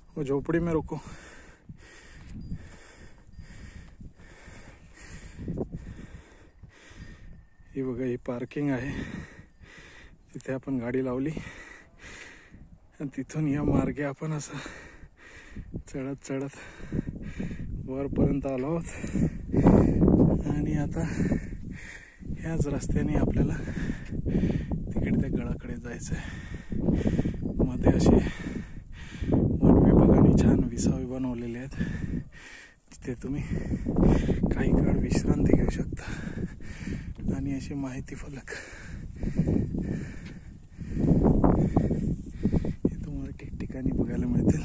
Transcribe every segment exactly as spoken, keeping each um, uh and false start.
वो झोपड़ी में रुको। ही बघा, ही पार्किंग आहे, तिथे आपण गाडी लावली आणि तिथून या मार्गे आपण असं चढत चढत वरपर्यंत आलो आहोत। आणि आता ह्याच रस्त्याने आपल्याला तिकडे त्या गडाकडे जायचं आहे। मध्ये असे वन विभागाने छान विसावे बनवलेले आहेत, तिथे तुम्ही काही काळ विश्रांती घेऊ शकता। आणि अशी माहिती फलक हे तुम्हाला ठिकठिकाणी बघायला मिळतील।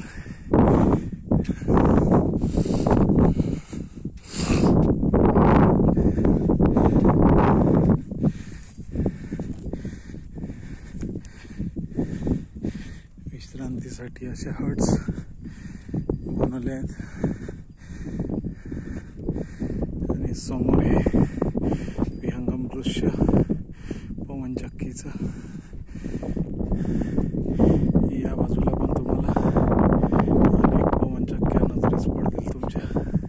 विश्रांतीसाठी असे हट्स बनवले आहेत आणि समोर हे विहंगम दृश्य पवनचक्कीचं। या बाजूला पण तुम्हाला अनेक पवनचक्क्या नजरेस पडतील तुमच्या।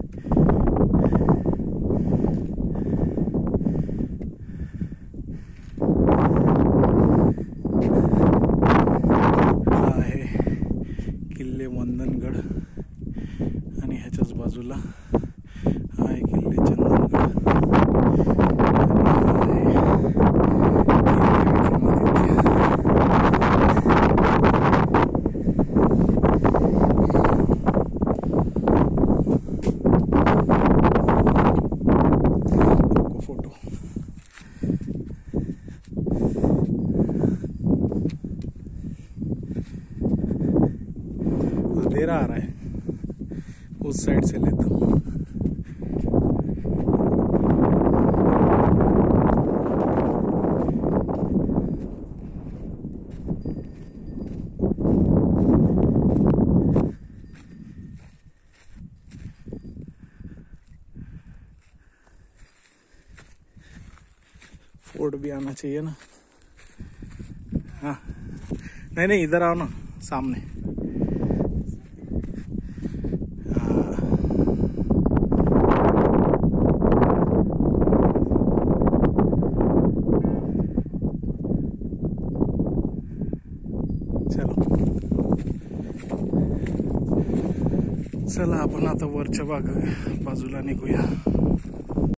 हा आहे किल्ले मंदनगड आणि ह्याच्याच बाजूला हा आहे किल्ले चंदनगड। फोटो अंधेरा आ रहा है, उस साइड से लेता हूँ। फोर्ट भी आना चाहिए ना। हाँ नहीं नहीं, इधर आओ ना सामने। हाँ चलो, चला आपण आता वरच्या बाग बाजूला निघूया।